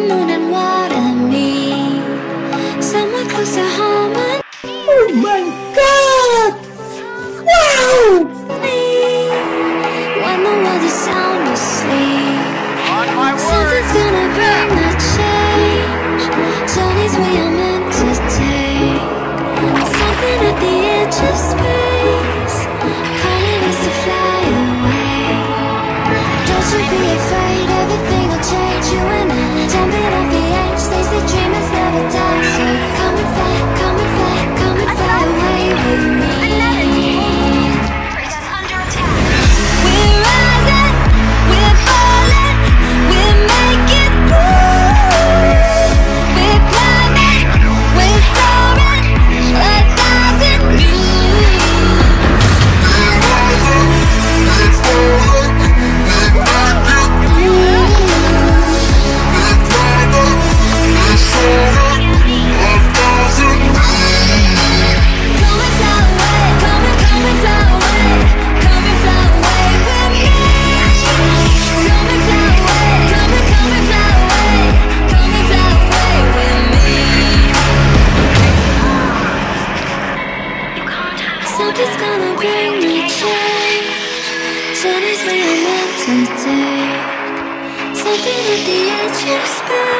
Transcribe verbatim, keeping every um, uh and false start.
moon and water me somewhere close to home. Oh my God! Wow! When the world is sound asleep, On my word. something's gonna bring the change. Journeys we are meant to take. Something at the edge of space, calling us to fly away. Don't you be afraid, everything will change. You and I, jumping off the edge. They say dreamers never die. So come and fly, come and fly, come and fly away with me. We're rising, we're falling, we're making moves. We're climbing, we're soaring, a thousand views. We're rising, we're falling, we're making moves. We're climbing, we're soaring, a thousand views. Come and fly away, come and come and fly away, come and fly away with me. Come and fly away, come and come and fly away, come and fly away with me. Something's gonna bring me change. Journeys we are meant to take. Something at the edge of space.